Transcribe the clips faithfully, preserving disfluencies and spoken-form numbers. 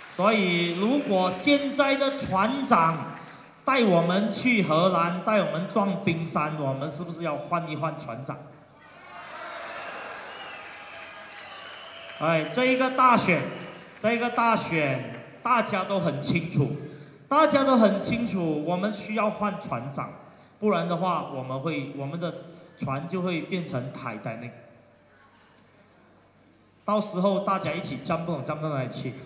所以，如果现在的船长带我们去荷兰，带我们撞冰山，我们是不是要换一换船长？哎，这一个大选，这一个大选，大家都很清楚，大家都很清楚，我们需要换船长，不然的话，我们会我们的船就会变成海带那个。到时候大家一起站不懂站到哪里去？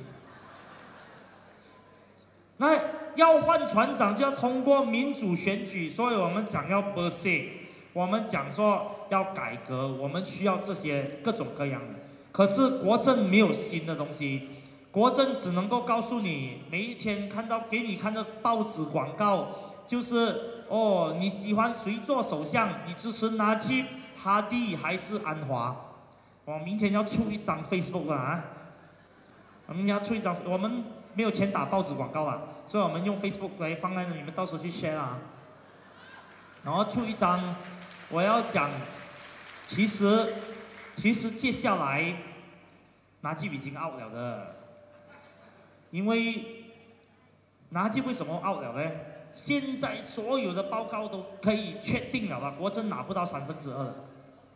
那要换船长就要通过民主选举，所以我们讲要 b e r s e 我们讲说要改革，我们需要这些各种各样的。可是国政没有新的东西，国政只能够告诉你，每一天看到给你看的报纸广告，就是哦你喜欢谁做首相，你支持纳吉、哈蒂还是安华？我明天要出一张 Facebook 了啊，我们要出一张，我们没有钱打报纸广告了，所以我们用 Facebook 来放在那，你们到时候去 share 啊。然后出一张，我要讲，其实。其实接下来，纳吉已经 out 了的，因为纳吉为什么 out 了呢？现在所有的报告都可以确定了了，国政拿不到三分之二了。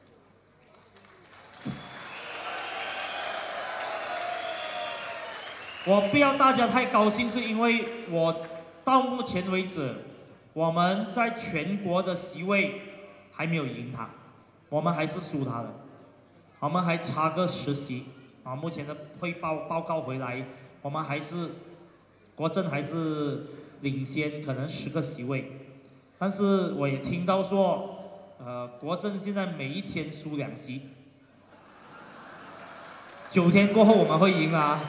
我不要大家太高兴，是因为我到目前为止，我们在全国的席位还没有赢他，我们还是输他的。我们还差个十席啊！目前的汇报报告回来，我们还是国政还是领先，可能十个席位。但是我也听到说，呃，国政现在每一天输两席，九天过后我们会赢啊！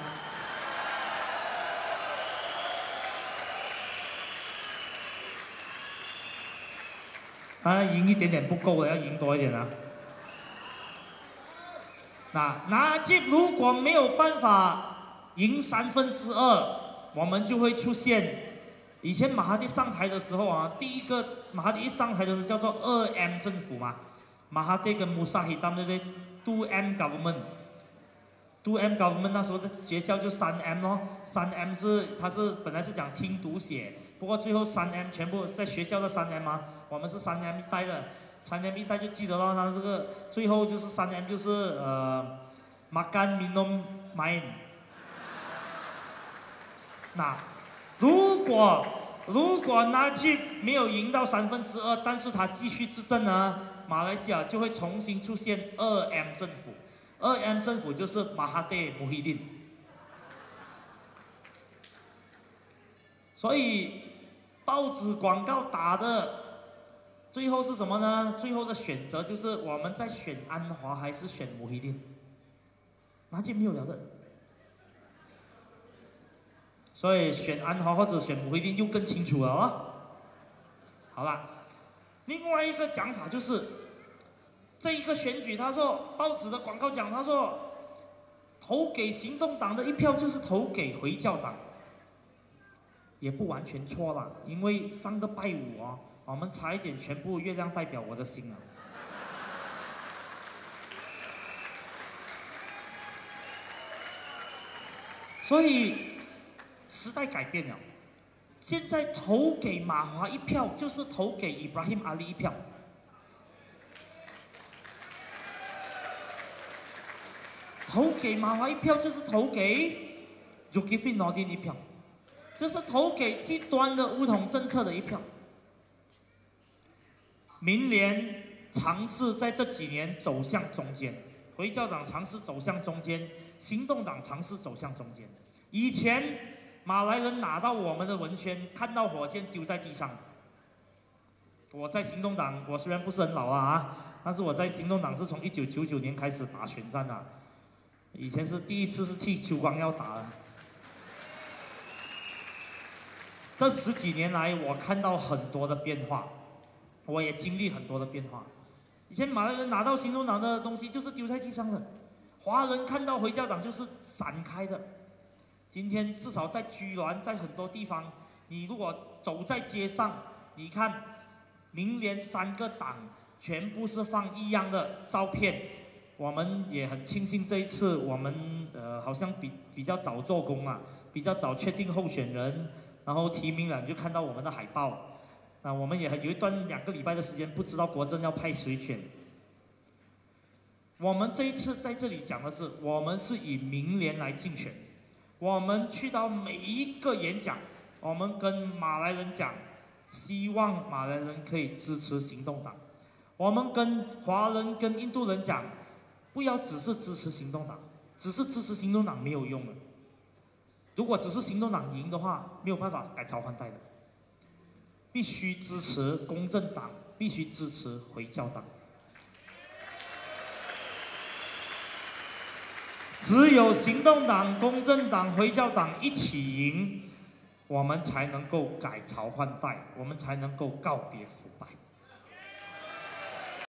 当然赢一点点不够了，要赢多一点啊！那纳吉如果没有办法赢三分之二，我们就会出现以前马哈蒂上台的时候啊，第一个马哈蒂一上台的时候叫做二 M 政府嘛，马哈蒂跟穆萨希当对不对 ？two M government，two M government 那时候的学校就三 M 咯，三 M 是它是本来是讲听读写，不过最后三 M 全部在学校的三 M 啊，我们是三 M 一代的。三 M 一代就记得了，他这个最后就是三 M 就是呃 makan minum main。那如果如果纳吉没有赢到三分之二，但是他继续执政呢，马来西亚就会重新出现二 M 政府。二 M 政府就是马哈蒂穆希丁。所以报纸广告打的。最后是什么呢？最后的选择就是我们在选安华还是选穆希丁，纳吉没有了的，所以选安华或者选穆希丁就更清楚了哦。好了，另外一个讲法就是，这一个选举，他说报纸的广告讲，他说投给行动党的一票就是投给回教党，也不完全错了，因为上个拜五啊。我们差一点全部月亮代表我的心啊！所以时代改变了，现在投给马华一票，就是投给伊布拉辛阿里一票。投给马华一票，就是投给 Zulkifli Nordin 一票，就是投给极端的巫统政策的一票。民联尝试在这几年走向中间，回教党尝试走向中间，行动党尝试走向中间。以前马来人拿到我们的文宣，看到火箭丢在地上。我在行动党，我虽然不是很老啊，但是我在行动党是从一九九九年开始打选战的，以前是第一次是替邱光耀打的。这十几年来，我看到很多的变化。我也经历很多的变化。以前马来人拿到行动党的东西就是丢在地上的，华人看到回教党就是闪开的。今天至少在居銮，在很多地方，你如果走在街上，你看民联三个党全部是放一样的照片。我们也很庆幸这一次我们呃好像比比较早做工啊， 比较早确定候选人，然后提名了，你就看到我们的海报。啊，我们也有一段两个礼拜的时间，不知道国政要派谁选。我们这一次在这里讲的是，我们是以明年来竞选。我们去到每一个演讲，我们跟马来人讲，希望马来人可以支持行动党。我们跟华人、跟印度人讲，不要只是支持行动党，只是支持行动党没有用的。如果只是行动党赢的话，没有办法改朝换代的。必须支持公正党，必须支持回教党。只有行动党、公正党、回教党一起赢，我们才能够改朝换代，我们才能够告别腐败。